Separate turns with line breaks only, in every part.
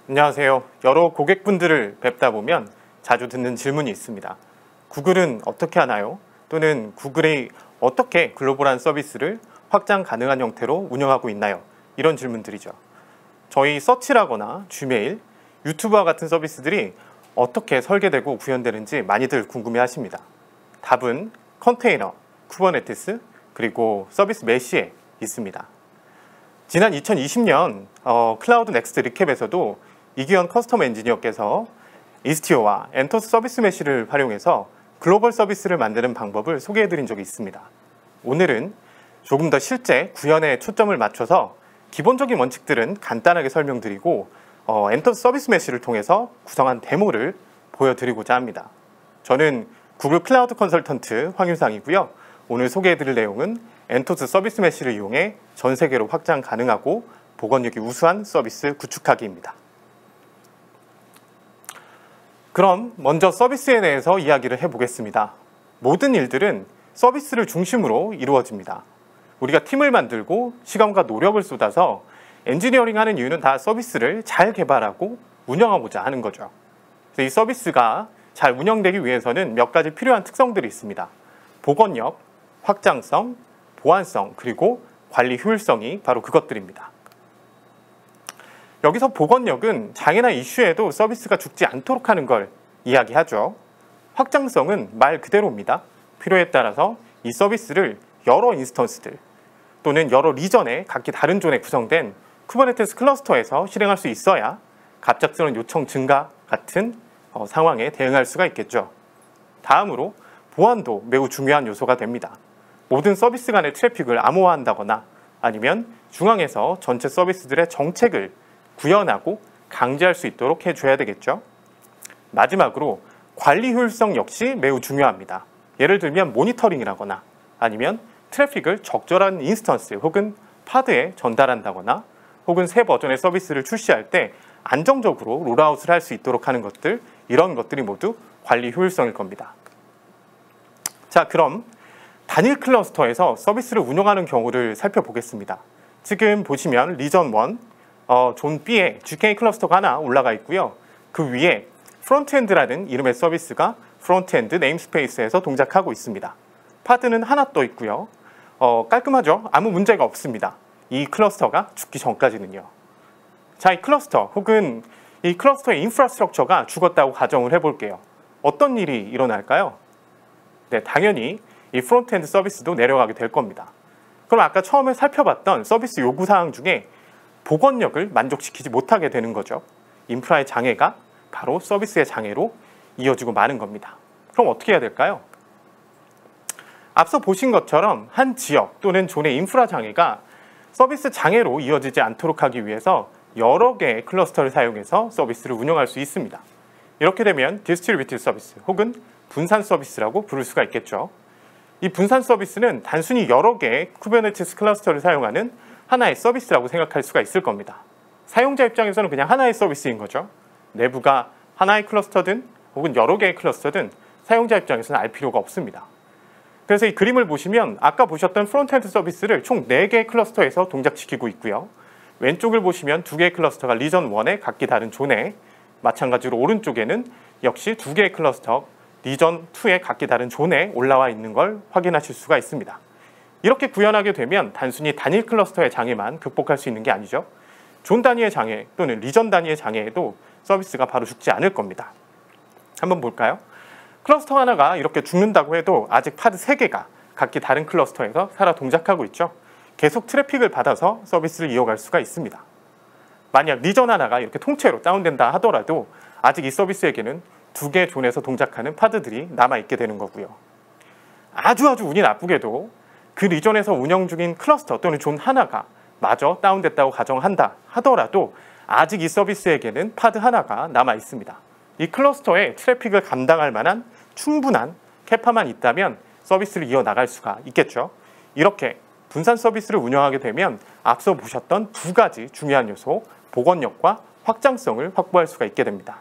안녕하세요. 여러 고객분들을 뵙다 보면 자주 듣는 질문이 있습니다. 구글은 어떻게 하나요? 또는 구글이 어떻게 글로벌한 서비스를 확장 가능한 형태로 운영하고 있나요? 이런 질문들이죠. 저희 서치라거나 지메일, 유튜브와 같은 서비스들이 어떻게 설계되고 구현되는지 많이들 궁금해하십니다. 답은 컨테이너, 쿠버네티스, 그리고 서비스 메시에 있습니다. 지난 2020년 클라우드 넥스트 리캡에서도 이기현 커스텀 엔지니어께서 이스티오와 엔터스 서비스 메시를 활용해서 글로벌 서비스를 만드는 방법을 소개해드린 적이 있습니다. 오늘은 조금 더 실제 구현에 초점을 맞춰서 기본적인 원칙들은 간단하게 설명드리고 엔터스 서비스 메시를 통해서 구성한 데모를 보여드리고자 합니다. 저는 구글 클라우드 컨설턴트 황윤상이고요. 오늘 소개해드릴 내용은 엔터스 서비스 메시를 이용해 전 세계로 확장 가능하고 복원력이 우수한 서비스 구축하기입니다. 그럼 먼저 서비스에 대해서 이야기를 해보겠습니다. 모든 일들은 서비스를 중심으로 이루어집니다. 우리가 팀을 만들고 시간과 노력을 쏟아서 엔지니어링 하는 이유는 다 서비스를 잘 개발하고 운영하고자 하는 거죠. 그래서 이 서비스가 잘 운영되기 위해서는 몇 가지 필요한 특성들이 있습니다. 복원력, 확장성, 보안성, 그리고 관리 효율성이 바로 그것들입니다. 여기서 복원력은 장애나 이슈에도 서비스가 죽지 않도록 하는 걸 이야기하죠. 확장성은 말 그대로입니다. 필요에 따라서 이 서비스를 여러 인스턴스들 또는 여러 리전에 각기 다른 존에 구성된 쿠버네티스 클러스터에서 실행할 수 있어야 갑작스러운 요청 증가 같은 상황에 대응할 수가 있겠죠. 다음으로 보안도 매우 중요한 요소가 됩니다. 모든 서비스 간의 트래픽을 암호화한다거나 아니면 중앙에서 전체 서비스들의 정책을 구현하고 강제할 수 있도록 해줘야 되겠죠. 마지막으로 관리 효율성 역시 매우 중요합니다. 예를 들면 모니터링이라거나 아니면 트래픽을 적절한 인스턴스 혹은 파드에 전달한다거나 혹은 새 버전의 서비스를 출시할 때 안정적으로 롤아웃을 할 수 있도록 하는 것들, 이런 것들이 모두 관리 효율성일 겁니다. 자, 그럼 단일 클러스터에서 서비스를 운영하는 경우를 살펴보겠습니다. 지금 보시면 리전 1, 존 B에 GK 클러스터가 하나 올라가 있고요. 그 위에 프론트엔드라는 이름의 서비스가 프론트엔드 네임스페이스에서 동작하고 있습니다. 파드는 하나 떠 있고요. 깔끔하죠? 아무 문제가 없습니다. 이 클러스터가 죽기 전까지는요. 자, 이 클러스터 혹은 이 클러스터의 인프라스트럭처가 죽었다고 가정을 해볼게요. 어떤 일이 일어날까요? 네, 당연히 이 프론트엔드 서비스도 내려가게 될 겁니다. 그럼 아까 처음에 살펴봤던 서비스 요구사항 중에 복원력을 만족시키지 못하게 되는 거죠. 인프라의 장애가 바로 서비스의 장애로 이어지고 마는 겁니다. 그럼 어떻게 해야 될까요? 앞서 보신 것처럼 한 지역 또는 존의 인프라 장애가 서비스 장애로 이어지지 않도록 하기 위해서 여러 개의 클러스터를 사용해서 서비스를 운영할 수 있습니다. 이렇게 되면 디스트리뷰티드 서비스 혹은 분산 서비스라고 부를 수가 있겠죠. 이 분산 서비스는 단순히 여러 개의 쿠버네티스 클러스터를 사용하는 하나의 서비스라고 생각할 수가 있을 겁니다. 사용자 입장에서는 그냥 하나의 서비스인 거죠. 내부가 하나의 클러스터든 혹은 여러 개의 클러스터든 사용자 입장에서는 알 필요가 없습니다. 그래서 이 그림을 보시면 아까 보셨던 프론트엔드 서비스를 총 4개의 클러스터에서 동작시키고 있고요. 왼쪽을 보시면 2개의 클러스터가 리전 1의 각기 다른 존에, 마찬가지로 오른쪽에는 역시 2개의 클러스터 리전 2의 각기 다른 존에 올라와 있는 걸 확인하실 수가 있습니다. 이렇게 구현하게 되면 단순히 단일 클러스터의 장애만 극복할 수 있는 게 아니죠. 존 단위의 장애 또는 리전 단위의 장애에도 서비스가 바로 죽지 않을 겁니다. 한번 볼까요? 클러스터 하나가 이렇게 죽는다고 해도 아직 파드 3개가 각기 다른 클러스터에서 살아 동작하고 있죠. 계속 트래픽을 받아서 서비스를 이어갈 수가 있습니다. 만약 리전 하나가 이렇게 통째로 다운된다 하더라도 아직 이 서비스에게는 2개의 존에서 동작하는 파드들이 남아있게 되는 거고요. 아주 운이 나쁘게도 그 리전에서 운영 중인 클러스터 또는 존 하나가 마저 다운됐다고 가정한다 하더라도 아직 이 서비스에게는 파드 하나가 남아 있습니다. 이 클러스터의 트래픽을 감당할 만한 충분한 캐파만 있다면 서비스를 이어나갈 수가 있겠죠. 이렇게 분산 서비스를 운영하게 되면 앞서 보셨던 2가지 중요한 요소, 복원력과 확장성을 확보할 수가 있게 됩니다.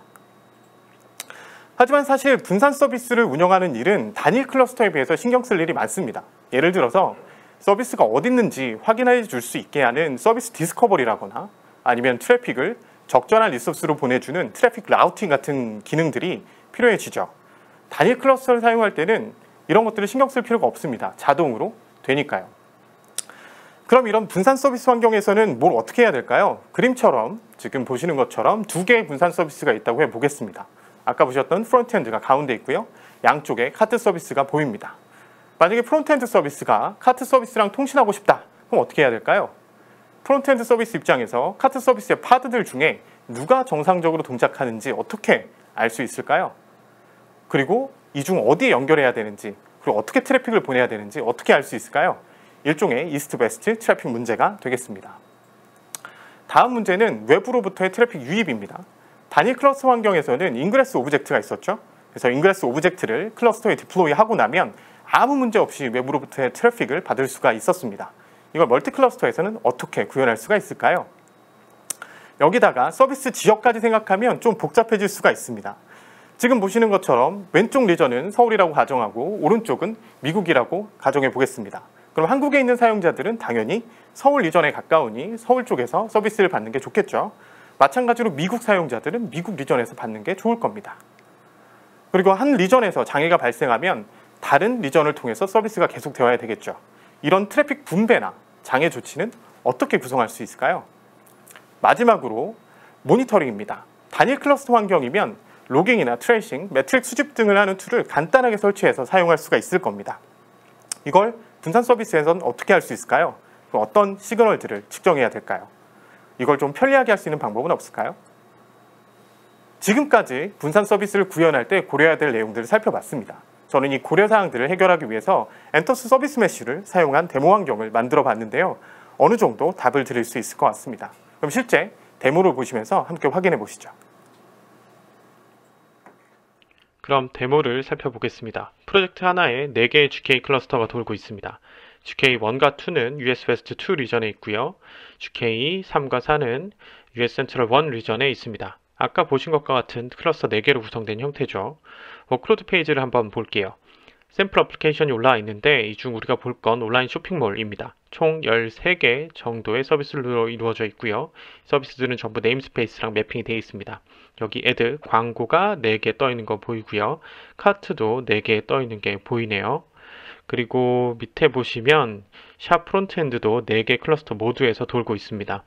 하지만 사실 분산 서비스를 운영하는 일은 단일 클러스터에 비해서 신경 쓸 일이 많습니다. 예를 들어서 서비스가 어디 있는지 확인해 줄 수 있게 하는 서비스 디스커버리라거나 아니면 트래픽을 적절한 리소스로 보내주는 트래픽 라우팅 같은 기능들이 필요해지죠. 단일 클러스터를 사용할 때는 이런 것들을 신경 쓸 필요가 없습니다. 자동으로 되니까요. 그럼 이런 분산 서비스 환경에서는 뭘 어떻게 해야 될까요? 그림처럼 지금 보시는 것처럼 두 개의 분산 서비스가 있다고 해보겠습니다. 아까 보셨던 프론트엔드가 가운데 있고요. 양쪽에 카트 서비스가 보입니다. 만약에 프론트엔드 서비스가 카트 서비스랑 통신하고 싶다. 그럼 어떻게 해야 될까요? 프론트엔드 서비스 입장에서 카트 서비스의 파드들 중에 누가 정상적으로 동작하는지 어떻게 알 수 있을까요? 그리고 이 중 어디에 연결해야 되는지, 그리고 어떻게 트래픽을 보내야 되는지 어떻게 알 수 있을까요? 일종의 이스트 베스트 트래픽 문제가 되겠습니다. 다음 문제는 외부로부터의 트래픽 유입입니다. 단일 클러스터 환경에서는 인그레스 오브젝트가 있었죠. 그래서 인그레스 오브젝트를 클러스터에 디플로이하고 나면 아무 문제 없이 외부로부터의 트래픽을 받을 수가 있었습니다. 이걸 멀티 클러스터에서는 어떻게 구현할 수가 있을까요? 여기다가 서비스 지역까지 생각하면 좀 복잡해질 수가 있습니다. 지금 보시는 것처럼 왼쪽 리전은 서울이라고 가정하고 오른쪽은 미국이라고 가정해 보겠습니다. 그럼 한국에 있는 사용자들은 당연히 서울 리전에 가까우니 서울 쪽에서 서비스를 받는 게 좋겠죠. 마찬가지로 미국 사용자들은 미국 리전에서 받는 게 좋을 겁니다. 그리고 한 리전에서 장애가 발생하면 다른 리전을 통해서 서비스가 계속되어야 되겠죠. 이런 트래픽 분배나 장애 조치는 어떻게 구성할 수 있을까요? 마지막으로 모니터링입니다. 단일 클러스터 환경이면 로깅이나 트레이싱, 매트릭 수집 등을 하는 툴을 간단하게 설치해서 사용할 수가 있을 겁니다. 이걸 분산 서비스에서는 어떻게 할 수 있을까요? 어떤 시그널들을 측정해야 될까요? 이걸 좀 편리하게 할 수 있는 방법은 없을까요? 지금까지 분산 서비스를 구현할 때 고려해야 될 내용들을 살펴봤습니다. 저는 이 고려사항들을 해결하기 위해서 엔터스 서비스 메쉬를 사용한 데모 환경을 만들어 봤는데요. 어느 정도 답을 드릴 수 있을 것 같습니다. 그럼 실제 데모를 보시면서 함께 확인해 보시죠.
그럼 데모를 살펴보겠습니다. 프로젝트 하나에 4개의 GK 클러스터가 돌고 있습니다. GK1과 2는 US West 2 리전에 있고요. GK3과 4는 US Central 1 리전에 있습니다. 아까 보신 것과 같은 클러스터 4개로 구성된 형태죠. 워크로드 페이지를 한번 볼게요. 샘플 어플리케이션이 올라와 있는데 이 중 우리가 볼 건 온라인 쇼핑몰입니다. 총 13개 정도의 서비스로 이루어져 있고요. 서비스들은 전부 네임스페이스랑 매핑이 되어 있습니다. 여기 애드 광고가 4개 떠 있는 거 보이고요. 카트도 4개 떠 있는 게 보이네요. 그리고 밑에 보시면 샵 프론트엔드도 4개 클러스터 모두에서 돌고 있습니다.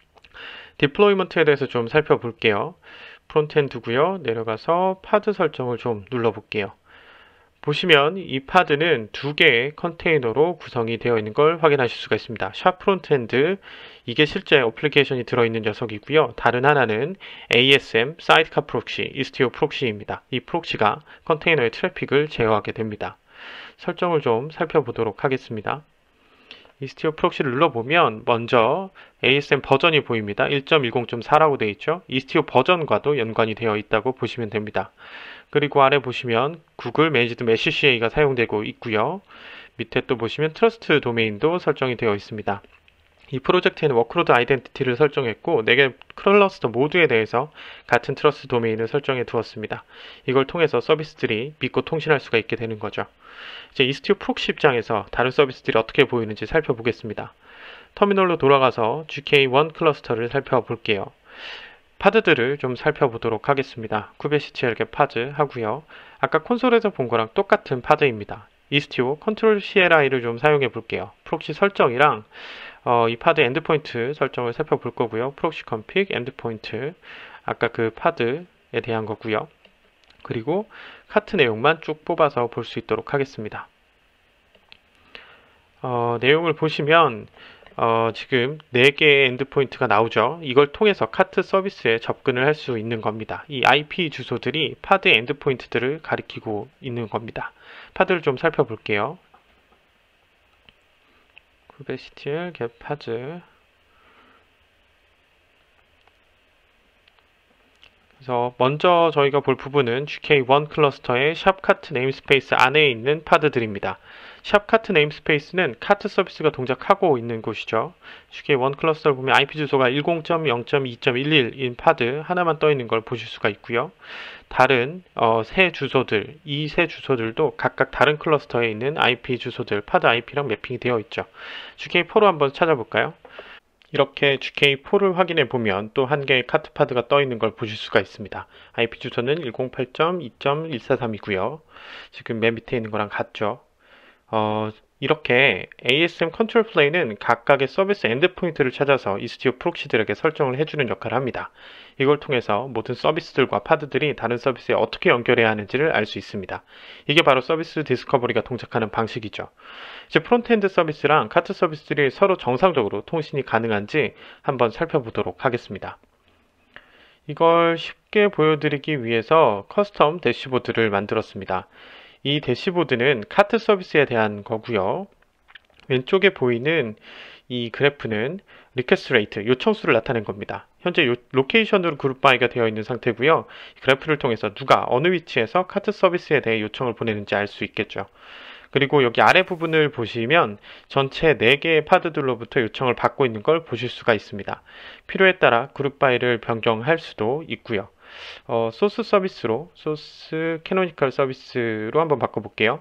디플로이먼트에 대해서 좀 살펴볼게요. 프론트엔드고요. 내려가서 파드 설정을 좀 눌러볼게요. 보시면 이 파드는 2개의 컨테이너로 구성이 되어 있는 걸 확인하실 수가 있습니다. 샵 프론트엔드, 이게 실제 어플리케이션이 들어있는 녀석이고요. 다른 하나는 ASM, 사이드카 프록시, 이스티오 프록시입니다. 이 프록시가 컨테이너의 트래픽을 제어하게 됩니다. 설정을 좀 살펴보도록 하겠습니다. 이스티오 프록시를 눌러보면 먼저 ASM 버전이 보입니다. 1.10.4라고 되어 있죠. 이스티오 버전과도 연관이 되어 있다고 보시면 됩니다. 그리고 아래 보시면 구글 매니지드 메쉬 CA가 사용되고 있고요. 밑에 또 보시면 트러스트 도메인도 설정이 되어 있습니다. 이 프로젝트에는 워크로드 아이덴티티를 설정했고 4개 클러스터 모두에 대해서 같은 트러스트 도메인을 설정해 두었습니다. 이걸 통해서 서비스들이 믿고 통신할 수가 있게 되는 거죠. 이제 이스티오 프록시 입장에서 다른 서비스들이 어떻게 보이는지 살펴보겠습니다. 터미널로 돌아가서 GK1 클러스터를 살펴볼게요. 파드들을 좀 살펴보도록 하겠습니다. 쿠베시티엘게 파드 하고요. 아까 콘솔에서 본 거랑 똑같은 파드입니다. 이스티오 컨트롤 CLI를 좀 사용해 볼게요. 프록시 설정이랑 이 파드 엔드포인트 설정을 살펴볼 거고요. 프록시 컨픽 엔드포인트, 아까 그 파드에 대한 거고요. 그리고 카트 내용만 쭉 뽑아서 볼 수 있도록 하겠습니다. 내용을 보시면 지금 4개의 엔드포인트가 나오죠. 이걸 통해서 카트 서비스에 접근을 할 수 있는 겁니다. 이 IP 주소들이 파드의 엔드포인트들을 가리키고 있는 겁니다. 파드를 좀 살펴볼게요. 쿠베시티엘 겟 파드. 그래서 먼저 저희가 볼 부분은 GK1 클러스터의 샵카트 네임스페이스 안에 있는 파드들입니다. 샵카트 네임스페이스는 카트 서비스가 동작하고 있는 곳이죠. GK1 클러스터를 보면 IP 주소가 10.0.2.11인 파드 하나만 떠 있는 걸 보실 수가 있고요. 다른 세 주소들, 이 세 주소들도 각각 다른 클러스터에 있는 IP 주소들, 파드 IP랑 매핑이 되어 있죠. GK4로 한번 찾아볼까요? 이렇게 GK4를 확인해 보면 또 한 개의 카트파드가 떠 있는 걸 보실 수가 있습니다. IP 주소는 108.2.143이고요. 지금 맨 밑에 있는 거랑 같죠. 이렇게 ASM 컨트롤 플레이는 각각의 서비스 엔드포인트를 찾아서 이스티오 프록시들에게 설정을 해주는 역할을 합니다. 이걸 통해서 모든 서비스들과 파드들이 다른 서비스에 어떻게 연결해야 하는지를 알 수 있습니다. 이게 바로 서비스 디스커버리가 동작하는 방식이죠. 이제 프론트엔드 서비스랑 카트 서비스들이 서로 정상적으로 통신이 가능한지 한번 살펴보도록 하겠습니다. 이걸 쉽게 보여드리기 위해서 커스텀 대시보드를 만들었습니다. 이 대시보드는 카트 서비스에 대한 거고요. 왼쪽에 보이는 이 그래프는 리퀘스트 레이트, 요청수를 나타낸 겁니다. 현재 로케이션으로 그룹 바이가 되어 있는 상태고요. 이 그래프를 통해서 누가 어느 위치에서 카트 서비스에 대해 요청을 보내는지 알 수 있겠죠. 그리고 여기 아래 부분을 보시면 전체 4개의 파드들로부터 요청을 받고 있는 걸 보실 수가 있습니다. 필요에 따라 그룹 바이를 변경할 수도 있고요. 소스 서비스로, 소스 캐노니컬 서비스로 한번 바꿔볼게요.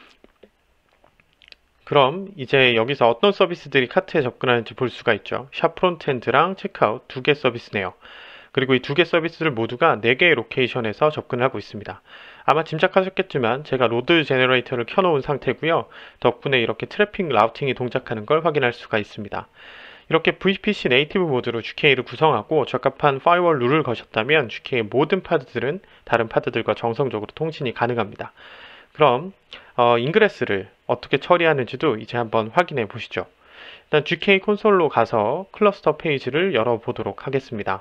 그럼 이제 여기서 어떤 서비스들이 카트에 접근하는지 볼 수가 있죠. 샵 프론트엔드랑 체크아웃 2개 서비스네요. 그리고 이 2개 서비스를 모두가 4개의 로케이션에서 접근을 하고 있습니다. 아마 짐작하셨겠지만 제가 로드 제너레이터를 켜놓은 상태고요. 덕분에 이렇게 트래픽 라우팅이 동작하는 걸 확인할 수가 있습니다. 이렇게 VPC 네이티브 모드로 GK를 구성하고 적합한 파이어월 룰을 거셨다면 GK의 모든 파드들은 다른 파드들과 정상적으로 통신이 가능합니다. 그럼 인그레스를 어떻게 처리하는지도 이제 한번 확인해 보시죠. 일단 GK 콘솔로 가서 클러스터 페이지를 열어보도록 하겠습니다.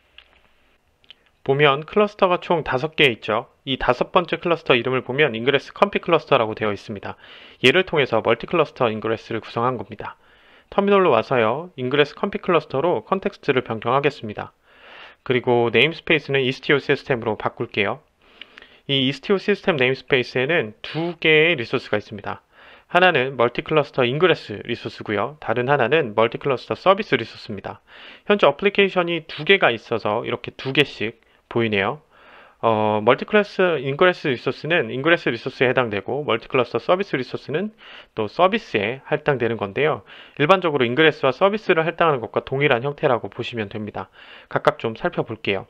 보면 클러스터가 총 5개 있죠. 이 5번째 클러스터 이름을 보면 인그레스 컴피 클러스터라고 되어 있습니다. 얘를 통해서 멀티 클러스터 인그레스를 구성한 겁니다. 터미널로 와서요. 인그레스 컴피 클러스터로 컨텍스트를 변경하겠습니다. 그리고 네임스페이스는 이스티오 시스템으로 바꿀게요. 이 이스티오 시스템 네임스페이스에는 2개의 리소스가 있습니다. 하나는 멀티 클러스터 인그레스 리소스고요. 다른 하나는 멀티 클러스터 서비스 리소스입니다. 현재 어플리케이션이 2개가 있어서 이렇게 2개씩 보이네요. 멀티 클래스 인그레스 리소스는 인그레스 리소스에 해당되고 멀티 클러스터 서비스 리소스는 또 서비스에 할당되는 건데요. 일반적으로 인그레스와 서비스를 할당하는 것과 동일한 형태라고 보시면 됩니다. 각각 좀 살펴볼게요.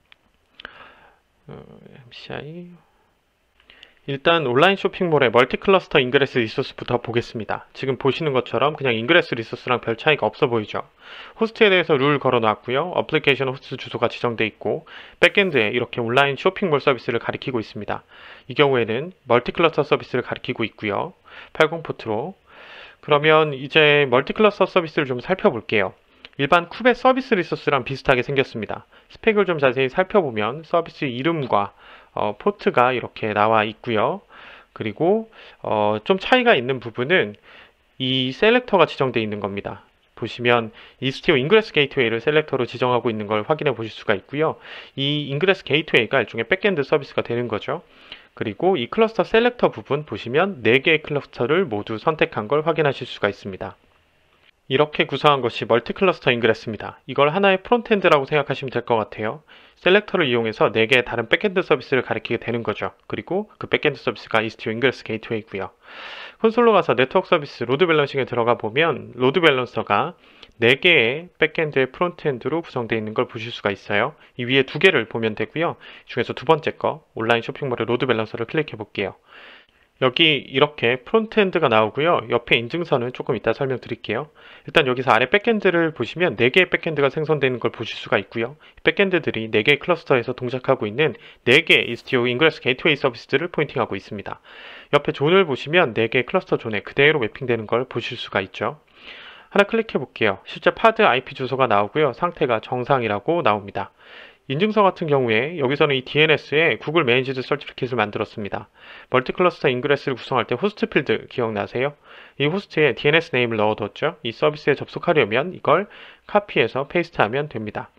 MCI 일단 온라인 쇼핑몰의 멀티 클러스터 인그레스 리소스부터 보겠습니다. 지금 보시는 것처럼 그냥 인그레스 리소스랑 별 차이가 없어 보이죠. 호스트에 대해서 룰 걸어 놨고요. 어플리케이션 호스트 주소가 지정되어 있고 백엔드에 이렇게 온라인 쇼핑몰 서비스를 가리키고 있습니다. 이 경우에는 멀티 클러스터 서비스를 가리키고 있고요. 80 포트로. 그러면 이제 멀티 클러스터 서비스를 좀 살펴볼게요. 일반 쿱의 서비스 리소스랑 비슷하게 생겼습니다. 스펙을 좀 자세히 살펴보면 서비스 이름과 포트가 이렇게 나와 있고요. 그리고 좀 차이가 있는 부분은 이 셀렉터가 지정되어 있는 겁니다. 보시면 이스티오 인그레스 게이트웨이를 셀렉터로 지정하고 있는 걸 확인해 보실 수가 있고요. 이 인그레스 게이트웨이가 일종의 백엔드 서비스가 되는 거죠. 그리고 이 클러스터 셀렉터 부분 보시면 4개의 클러스터를 모두 선택한 걸 확인하실 수가 있습니다. 이렇게 구성한 것이 멀티 클러스터 인그레스입니다. 이걸 하나의 프론트엔드라고 생각하시면 될 것 같아요. 셀렉터를 이용해서 4개의 다른 백엔드 서비스를 가리키게 되는 거죠. 그리고 그 백엔드 서비스가 이스티오 인그레스 게이트웨이고요. 콘솔로 가서 네트워크 서비스 로드 밸런싱에 들어가 보면 로드 밸런서가 4개의 백엔드의 프론트엔드로 구성되어 있는 걸 보실 수가 있어요. 이 위에 2개를 보면 되고요. 이 중에서 두 번째 거 온라인 쇼핑몰의 로드 밸런서를 클릭해 볼게요. 여기 이렇게 프론트엔드가 나오고요. 옆에 인증선은 조금 이따 설명드릴게요. 일단 여기서 아래 백엔드를 보시면 4개의 백엔드가 생성되는 걸 보실 수가 있고요. 백엔드들이 4개의 클러스터에서 동작하고 있는 4개의 이스티오 인그레스 게이트웨이 서비스들을 포인팅하고 있습니다. 옆에 존을 보시면 4개의 클러스터 존에 그대로 매핑되는 걸 보실 수가 있죠. 하나 클릭해 볼게요. 실제 파드 IP 주소가 나오고요. 상태가 정상이라고 나옵니다. 인증서 같은 경우에 여기서는 이 DNS에 구글 매니지드 서티피킷을 만들었습니다. 멀티 클러스터 인그레스를 구성할 때 호스트 필드 기억나세요? 이 호스트에 DNS 네임을 넣어뒀죠. 이 서비스에 접속하려면 이걸 카피해서 페이스트하면 됩니다.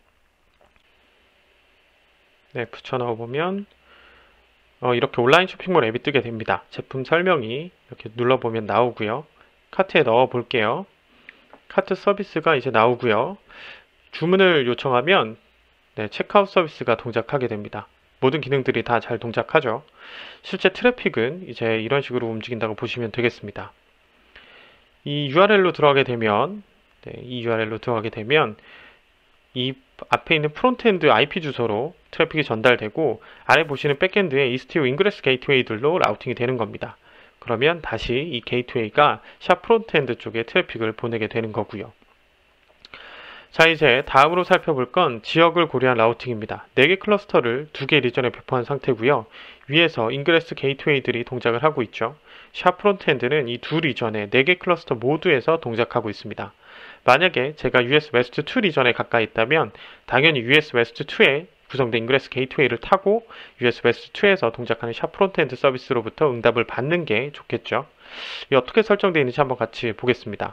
네, 붙여 넣어보면 이렇게 온라인 쇼핑몰 앱이 뜨게 됩니다. 제품 설명이 이렇게 눌러보면 나오고요. 카트에 넣어 볼게요. 카트 서비스가 이제 나오고요. 주문을 요청하면 체크아웃 서비스가 동작하게 됩니다. 모든 기능들이 다 잘 동작하죠. 실제 트래픽은 이제 이런 식으로 움직인다고 보시면 되겠습니다. 이 URL로 들어가게 되면 네, 이 URL로 들어가게 되면 이 앞에 있는 프론트엔드 IP 주소로 트래픽이 전달되고 아래 보시는 백엔드에 이스티오 인그레스 게이트웨이들로 라우팅이 되는 겁니다. 그러면 다시 이 게이트웨이가 샵 프론트엔드 쪽에 트래픽을 보내게 되는 거고요. 자, 이제 다음으로 살펴볼 건 지역을 고려한 라우팅입니다. 4개 클러스터를 2개 리전에 배포한 상태고요. 위에서 인그레스 게이트웨이들이 동작을 하고 있죠. 샵 프론트엔드는 이 두 리전의 4개 클러스터 모두에서 동작하고 있습니다. 만약에 제가 US West 2 리전에 가까이 있다면 당연히 US West 2에 구성된 인그레스 게이트웨이를 타고 US West 2에서 동작하는 샵 프론트엔드 서비스로부터 응답을 받는 게 좋겠죠. 이 어떻게 설정되어 있는지 한번 같이 보겠습니다.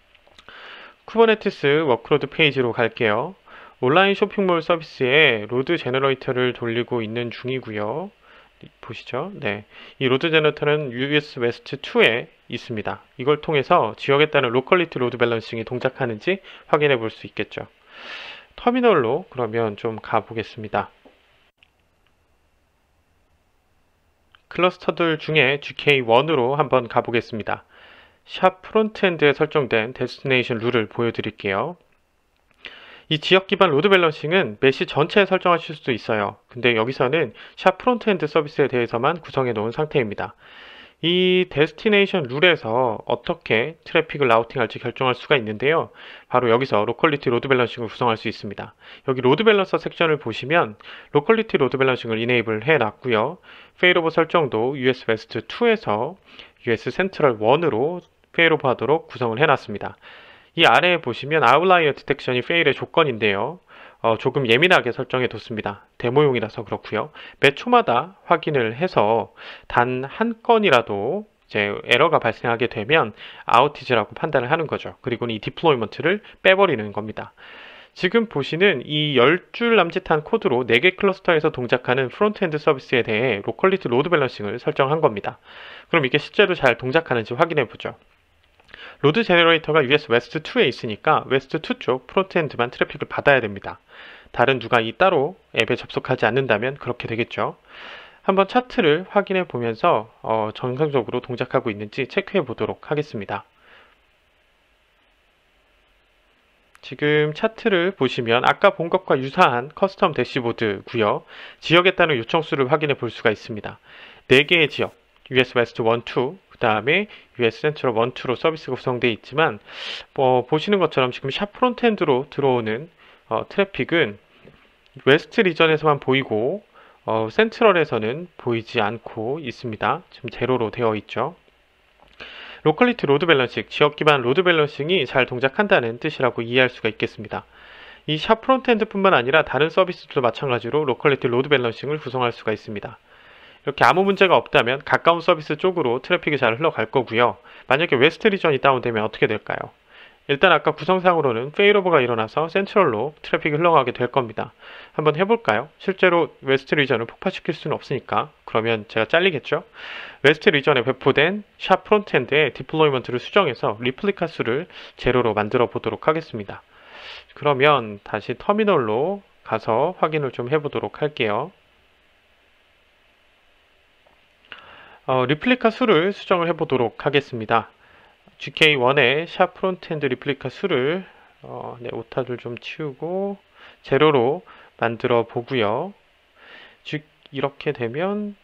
쿠버네티스 워크로드 페이지로 갈게요. 온라인 쇼핑몰 서비스에 로드 제너레이터를 돌리고 있는 중이고요. 보시죠. 네, 이 로드 제너레이터는 US West 2에 있습니다. 이걸 통해서 지역에 따른 로컬리티 로드 밸런싱이 동작하는지 확인해 볼 수 있겠죠. 터미널로 그러면 좀 가보겠습니다. 클러스터들 중에 GK1으로 한번 가보겠습니다. 샵 프론트엔드에 설정된 데스티네이션 룰을 보여드릴게요. 이 지역 기반 로드 밸런싱은 메시 전체에 설정하실 수도 있어요. 근데 여기서는 샵 프론트엔드 서비스에 대해서만 구성해 놓은 상태입니다. 이 데스티네이션 룰에서 어떻게 트래픽을 라우팅할지 결정할 수가 있는데요. 바로 여기서 로컬리티 로드 밸런싱을 구성할 수 있습니다. 여기 로드 밸런서 섹션을 보시면 로컬리티 로드 밸런싱을 이네이블 해놨고요. 페일오버 설정도 US West 2에서 US Central 1으로 페일오버 하도록 구성을 해놨습니다. 이 아래에 보시면 아웃라이어 디텍션이 페일의 조건인데요. 조금 예민하게 설정해 뒀습니다. 데모용이라서 그렇고요. 매 초마다 확인을 해서 단 한 건이라도 이제 에러가 발생하게 되면 아우티지라고 판단을 하는 거죠. 그리고 이 디플로이먼트를 빼버리는 겁니다. 지금 보시는 이 10줄 남짓한 코드로 4개 클러스터에서 동작하는 프론트엔드 서비스에 대해 로컬리티 로드 밸런싱을 설정한 겁니다. 그럼 이게 실제로 잘 동작하는지 확인해 보죠. 로드 제너레이터가 US West 2에 있으니까 West 2 쪽 프론트엔드만 트래픽을 받아야 됩니다. 다른 누가 이 따로 앱에 접속하지 않는다면 그렇게 되겠죠. 한번 차트를 확인해 보면서 정상적으로 동작하고 있는지 체크해 보도록 하겠습니다. 지금 차트를 보시면 아까 본 것과 유사한 커스텀 대시보드고요. 지역에 따른 요청수를 확인해 볼 수가 있습니다. 4개의 지역, US West 1, 2, 그 다음에 US Central 1, 2로 서비스가 구성되어 있지만 보시는 것처럼 지금 샵 프론트엔드로 들어오는 트래픽은 웨스트 리전에서만 보이고 센트럴에서는 보이지 않고 있습니다. 지금 제로로 되어 있죠. 로컬리티 로드 밸런싱, 지역 기반 로드 밸런싱이 잘 동작한다는 뜻이라고 이해할 수가 있겠습니다. 이 샵 프론트엔드 뿐만 아니라 다른 서비스들도 마찬가지로 로컬리티 로드 밸런싱을 구성할 수가 있습니다. 이렇게 아무 문제가 없다면 가까운 서비스 쪽으로 트래픽이 잘 흘러갈 거고요. 만약에 웨스트 리전이 다운되면 어떻게 될까요? 일단 아까 구성상으로는 페일오버가 일어나서 센트럴로 트래픽이 흘러가게 될 겁니다. 한번 해볼까요? 실제로 웨스트 리전을 폭파시킬 수는 없으니까 그러면 제가 잘리겠죠? 웨스트 리전에 배포된 샵 프론트엔드의 디플로이먼트를 수정해서 리플리카 수를 제로로 만들어 보도록 하겠습니다. 그러면 다시 터미널로 가서 확인을 좀 해보도록 할게요. 리플리카 수를 수정을 해보도록 하겠습니다. GK1의 샵 프론트엔드 리플리카 수를 오타를 좀 치우고 제로로 만들어 보고요. 즉 이렇게 되면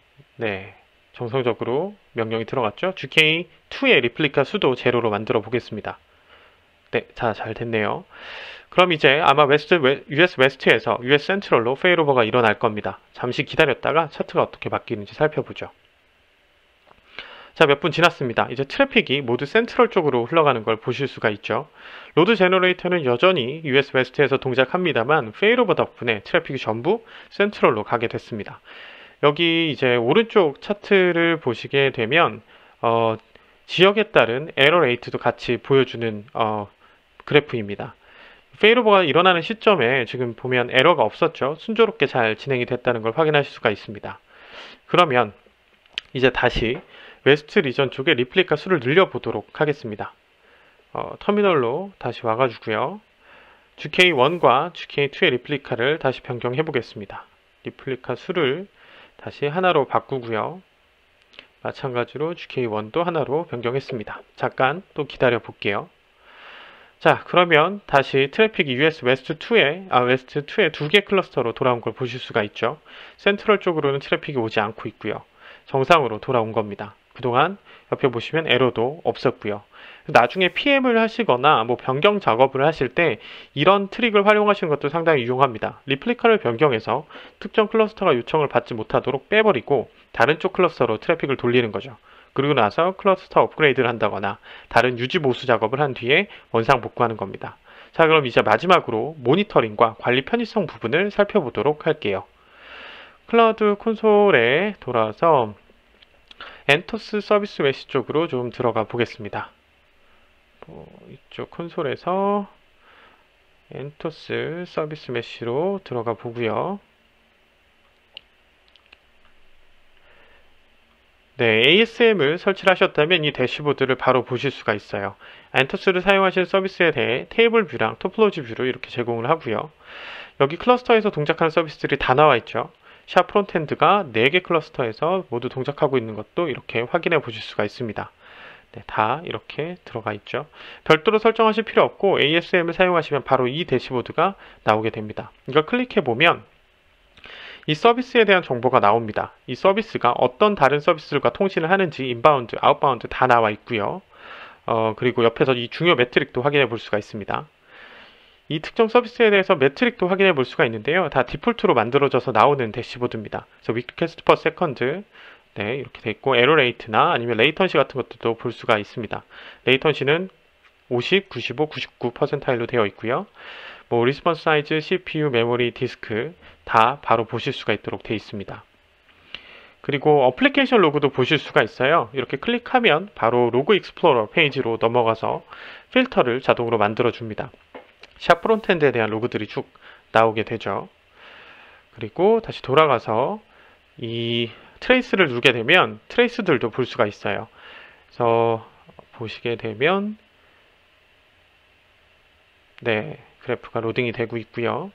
정상적으로 명령이 들어갔죠. GK2의 리플리카 수도 제로로 만들어 보겠습니다. 자, 잘 됐네요. 그럼 이제 아마 US 웨스트에서 US 센트럴로 페일오버가 일어날 겁니다. 잠시 기다렸다가 차트가 어떻게 바뀌는지 살펴보죠. 자, 몇 분 지났습니다. 이제 트래픽이 모두 센트럴 쪽으로 흘러가는 걸 보실 수가 있죠. 로드 제너레이터는 여전히 US 웨스트에서 동작합니다만 페일오버 덕분에 트래픽이 전부 센트럴로 가게 됐습니다. 여기 이제 오른쪽 차트를 보시게 되면 지역에 따른 에러 레이트도 같이 보여주는 그래프입니다. 페일오버가 일어나는 시점에 지금 보면 에러가 없었죠. 순조롭게 잘 진행이 됐다는 걸 확인하실 수가 있습니다. 그러면 이제 다시 웨스트 리전 쪽에 리플리카 수를 늘려보도록 하겠습니다. 터미널로 다시 와가지고요. GK1과 GK2의 리플리카를 다시 변경해 보겠습니다. 리플리카 수를 다시 하나로 바꾸고요. 마찬가지로 GK1도 하나로 변경했습니다. 잠깐 또 기다려 볼게요. 자, 그러면 다시 트래픽이 US 웨스트2의 두 개 클러스터로 돌아온 걸 보실 수가 있죠. 센트럴 쪽으로는 트래픽이 오지 않고 있고요. 정상으로 돌아온 겁니다. 그동안 옆에 보시면 에러도 없었고요. 나중에 PM을 하시거나 뭐 변경 작업을 하실 때 이런 트릭을 활용하시는 것도 상당히 유용합니다. 리플리카를 변경해서 특정 클러스터가 요청을 받지 못하도록 빼버리고 다른 쪽 클러스터로 트래픽을 돌리는 거죠. 그리고 나서 클러스터 업그레이드를 한다거나 다른 유지 보수 작업을 한 뒤에 원상 복구하는 겁니다. 자, 그럼 이제 마지막으로 모니터링과 관리 편의성 부분을 살펴보도록 할게요. 클라우드 콘솔에 돌아와서 엔토스 서비스 메시 쪽으로 좀 들어가 보겠습니다. 이쪽 콘솔에서 엔토스 서비스 메시로 들어가 보고요. 네, ASM을 설치를 하셨다면 이 대시보드를 바로 보실 수가 있어요. 엔토스를 사용하실 서비스에 대해 테이블 뷰랑 토폴로지 뷰를 이렇게 제공을 하고요. 여기 클러스터에서 동작하는 서비스들이 다 나와 있죠. 샵 프론트엔드가 4개 클러스터에서 모두 동작하고 있는 것도 이렇게 확인해 보실 수가 있습니다. 네, 다 이렇게 들어가 있죠. 별도로 설정하실 필요 없고 ASM을 사용하시면 바로 이 대시보드가 나오게 됩니다. 이걸 클릭해 보면 이 서비스에 대한 정보가 나옵니다. 이 서비스가 어떤 다른 서비스들과 통신을 하는지 인바운드, 아웃바운드 다 나와 있고요. 그리고 옆에서 이 중요 매트릭도 확인해 볼 수가 있습니다. 이 특정 서비스에 대해서 매트릭도 확인해 볼 수가 있는데요. 다 디폴트로 만들어져서 나오는 대시보드입니다. 그래서 리퀘스트 퍼 세컨드 네, 이렇게 돼 있고 에러 레이트나 아니면 레이턴시 같은 것도 볼 수가 있습니다. 레이턴시는 50, 95, 99%일로 되어 있고요. 뭐 리스폰스 사이즈, CPU, 메모리, 디스크 다 바로 보실 수가 있도록 되어 있습니다. 그리고 어플리케이션 로그도 보실 수가 있어요. 이렇게 클릭하면 바로 로그 익스플로러 페이지로 넘어가서 필터를 자동으로 만들어 줍니다. 샵 프론트엔드에 대한 로그들이 쭉 나오게 되죠. 그리고 다시 돌아가서 이 트레이스를 누르게 되면 트레이스들도 볼 수가 있어요. 그래서 보시게 되면 네, 그래프가 로딩이 되고 있고요.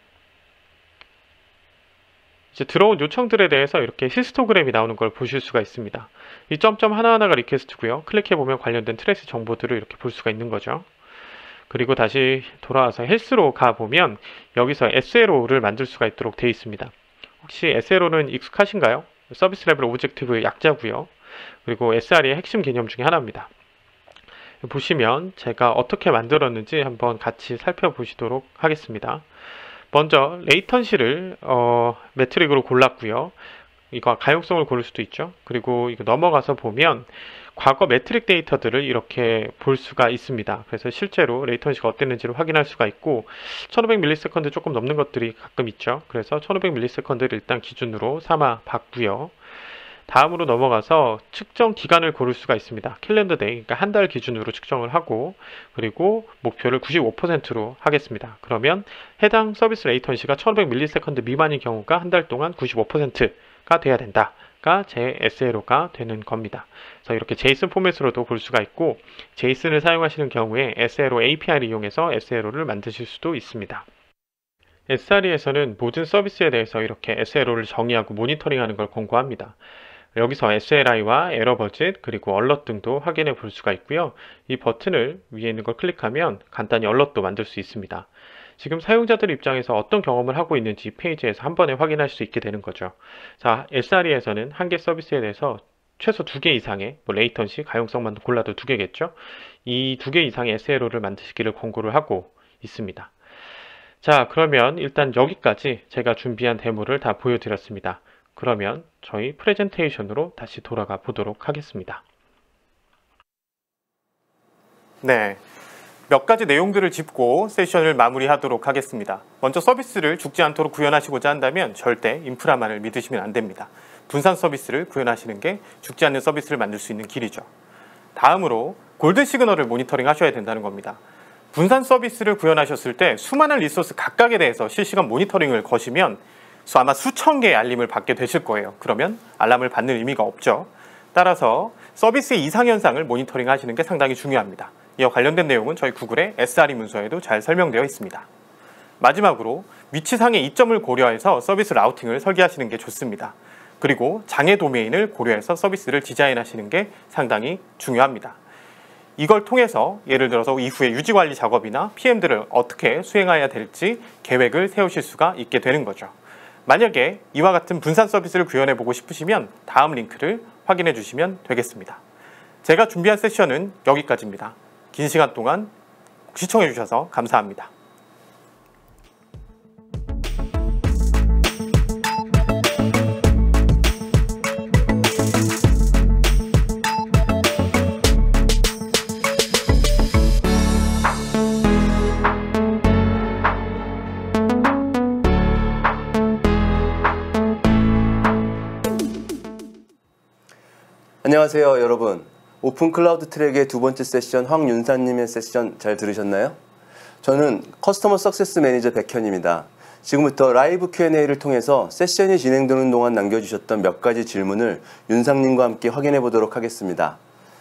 이제 들어온 요청들에 대해서 이렇게 히스토그램이 나오는 걸 보실 수가 있습니다. 이 점점 하나하나가 리퀘스트고요. 클릭해보면 관련된 트레이스 정보들을 이렇게 볼 수가 있는 거죠. 그리고 다시 돌아와서 헬스로 가보면 여기서 SLO를 만들 수가 있도록 되어 있습니다. 혹시 SLO는 익숙하신가요? 서비스 레벨 오브젝티브의 약자고요. 그리고 SRE의 핵심 개념 중에 하나입니다. 보시면 제가 어떻게 만들었는지 한번 같이 살펴보시도록 하겠습니다. 먼저 레이턴시를 매트릭으로 골랐고요. 이거 가용성을 고를 수도 있죠. 그리고 이거 넘어가서 보면 과거 매트릭 데이터들을 이렇게 볼 수가 있습니다. 그래서 실제로 레이턴시가 어땠는지를 확인할 수가 있고 1500ms 조금 넘는 것들이 가끔 있죠. 그래서 1500ms를 일단 기준으로 삼아 봤고요. 다음으로 넘어가서 측정 기간을 고를 수가 있습니다. 캘린더 데이, 그러니까 한 달 기준으로 측정을 하고 그리고 목표를 95%로 하겠습니다. 그러면 해당 서비스 레이턴시가 1500ms 미만인 경우가 한 달 동안 95%가 돼야 된다가 제 SLO가 되는 겁니다. 그래서 이렇게 JSON 포맷으로도 볼 수가 있고 JSON을 사용하시는 경우에 SLO API를 이용해서 SLO를 만드실 수도 있습니다. SRE에서는 모든 서비스에 대해서 이렇게 SLO를 정의하고 모니터링하는 걸 권고합니다. 여기서 SLI와 에러 버짓 그리고 얼럿 등도 확인해 볼 수가 있고요. 이 버튼을 위에 있는 걸 클릭하면 간단히 얼럿도 만들 수 있습니다. 지금 사용자들 입장에서 어떤 경험을 하고 있는지 페이지에서 한 번에 확인할 수 있게 되는 거죠. 자, SRE에서는 한 개 서비스에 대해서 최소 2개 이상의 레이턴시, 가용성만 골라도 2개겠죠. 이 2개 이상의 SLO를 만드시기를 권고를 하고 있습니다. 자, 그러면 일단 여기까지 제가 준비한 데모를 다 보여드렸습니다. 그러면 저희 프레젠테이션으로 다시 돌아가 보도록 하겠습니다.
네, 몇 가지 내용들을 짚고 세션을 마무리하도록 하겠습니다. 먼저 서비스를 죽지 않도록 구현하시고자 한다면 절대 인프라만을 믿으시면 안 됩니다. 분산 서비스를 구현하시는 게 죽지 않는 서비스를 만들 수 있는 길이죠. 다음으로 골든 시그널을 모니터링 하셔야 된다는 겁니다. 분산 서비스를 구현하셨을 때 수많은 리소스 각각에 대해서 실시간 모니터링을 거시면 아마 수천 개의 알림을 받게 되실 거예요. 그러면 알람을 받는 의미가 없죠. 따라서 서비스의 이상현상을 모니터링 하시는 게 상당히 중요합니다. 이와 관련된 내용은 저희 구글의 SRE 문서에도 잘 설명되어 있습니다. 마지막으로 위치상의 이점을 고려해서 서비스 라우팅을 설계하시는 게 좋습니다. 그리고 장애 도메인을 고려해서 서비스를 디자인하시는 게 상당히 중요합니다. 이걸 통해서 예를 들어서 이후에 유지관리 작업이나 PM들을 어떻게 수행해야 될지 계획을 세우실 수가 있게 되는 거죠. 만약에 이와 같은 분산 서비스를 구현해 보고 싶으시면 다음 링크를 확인해 주시면 되겠습니다. 제가 준비한 세션은 여기까지입니다. 긴 시간 동안 시청해 주셔서 감사합니다.
안녕하세요 여러분. 오픈 클라우드 트랙의 두 번째 세션 황윤사님의 세션 잘 들으셨나요? 저는 커스터머 석세스 매니저 백현입니다. 지금부터 라이브 Q&A를 통해서 세션이 진행되는 동안 남겨주셨던 몇 가지 질문을 윤상님과 함께 확인해 보도록 하겠습니다.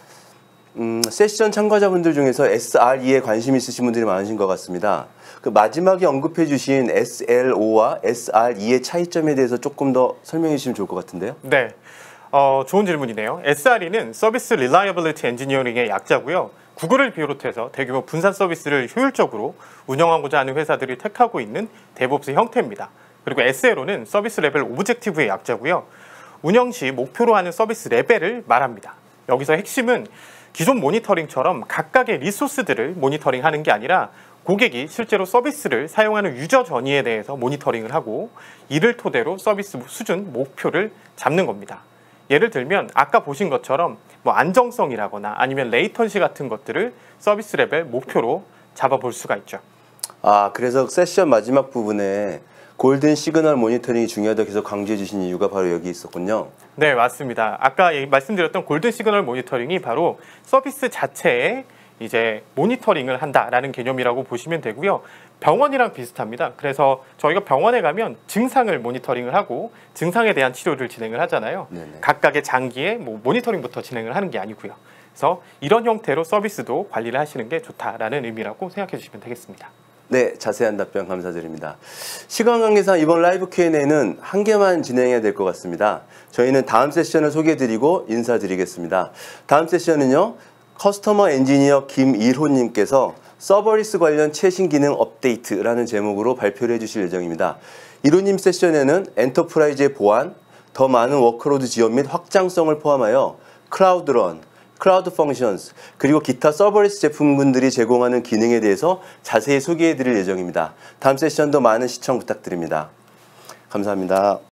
세션 참가자분들 중에서 SRE에 관심 있으신 분들이 많으신 것 같습니다. 그 마지막에 언급해 주신 SLO와 SRE의 차이점에 대해서 조금 더 설명해 주시면 좋을 것 같은데요.
네. 좋은 질문이네요. SRE는 서비스 리라이어빌리티 엔지니어링의 약자고요. 구글을 비롯해서 대규모 분산 서비스를 효율적으로 운영하고자 하는 회사들이 택하고 있는 데브옵스 형태입니다. 그리고 SLO는 서비스 레벨 오브젝티브의 약자고요. 운영 시 목표로 하는 서비스 레벨을 말합니다. 여기서 핵심은 기존 모니터링처럼 각각의 리소스들을 모니터링하는 게 아니라 고객이 실제로 서비스를 사용하는 유저 전이에 대해서 모니터링을 하고 이를 토대로 서비스 수준 목표를 잡는 겁니다. 예를 들면 아까 보신 것처럼 뭐 안정성이라거나 아니면 레이턴시 같은 것들을 서비스 레벨 목표로 잡아볼 수가 있죠.
그래서 세션 마지막 부분에 골든 시그널 모니터링이 중요하다고 계속 강조해 주신 이유가 바로 여기 있었군요.
네, 맞습니다. 아까 말씀드렸던 골든 시그널 모니터링이 바로 서비스 자체에 이제 모니터링을 한다라는 개념이라고 보시면 되고요. 병원이랑 비슷합니다. 그래서 저희가 병원에 가면 증상을 모니터링을 하고 증상에 대한 치료를 진행을 하잖아요.
네네.
각각의 장기의 모니터링부터 진행을 하는 게 아니고요. 그래서 이런 형태로 서비스도 관리를 하시는 게 좋다라는 의미라고 생각해 주시면 되겠습니다.
네, 자세한 답변 감사드립니다. 시간 관계상 이번 라이브 Q&A는 한 개만 진행해야 될 것 같습니다. 저희는 다음 세션을 소개해드리고 인사드리겠습니다. 다음 세션은요, 커스터머 엔지니어 김일호님께서 서버리스 관련 최신 기능 업데이트라는 제목으로 발표를 해주실 예정입니다. 일호님 세션에는 엔터프라이즈의 보안, 더 많은 워크로드 지원 및 확장성을 포함하여 클라우드런, 클라우드 펑션스, 그리고 기타 서버리스 제품군들이 제공하는 기능에 대해서 자세히 소개해 드릴 예정입니다. 다음 세션도 많은 시청 부탁드립니다. 감사합니다.